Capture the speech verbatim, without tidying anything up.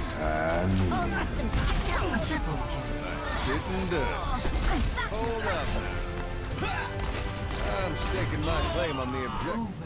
And All systems checked out. Triple kill. Shooting ducks. Hold up. I'm staking my claim on the objective.